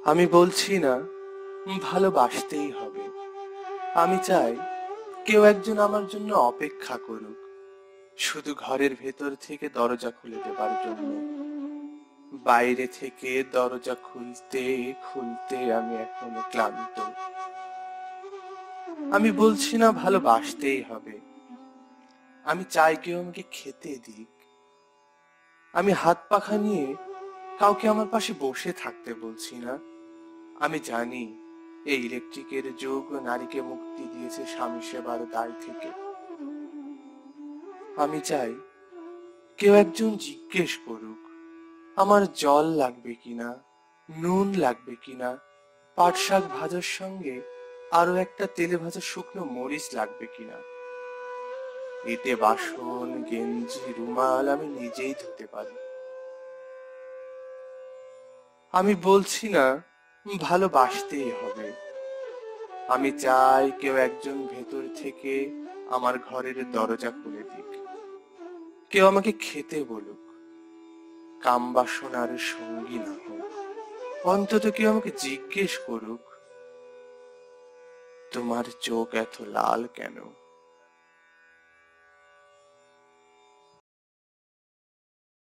আমি বলছি না ভালোবাসতেই হবে। আমি চাই কেউ একজন আমার জন্য অপেক্ষা করুক, শুধু ঘরের ভেতর থেকে দরজা খুলে দেবার জন্য। বাইরে থেকে দরজা খুলতে খুলতে আমি এখনো ক্লান্ত। আমি বলছি না ভালোবাসতেই হবে। আমি চাই কেউ আমাকে খেতে দিক। আমি হাত পাখা নিয়ে কাউকে আমার পাশে বসে থাকতে বলছি না। আমি জানি এই ইলেকট্রিকের যুগ নারীকে মুক্তি দিয়েছে স্বামী সেবার দায় থেকে। আমি চাই কেউ একজন জিজ্ঞেস করুক আমার জল লাগবে কিনা, নুন লাগবে কিনা, পাট শাক ভাজার সঙ্গে আরো একটা তেলে ভাজা শুকনো মরিচ লাগবে কিনা। এতে বাসন গেঞ্জি রুমাল আমি নিজেই ধুতে পারি। আমি বলছি না ভালোবাসতেই হবে। আমি চাই কেউ একজন ভেতর থেকে আমার ঘরের দরজা খুলে দিক, কেউ আমাকে খেতে বলুক, কাম বাসনার সঙ্গী না হোক, অন্তত কেউ আমাকে জিজ্ঞেস করুক তোমার চোখ এত লাল কেন।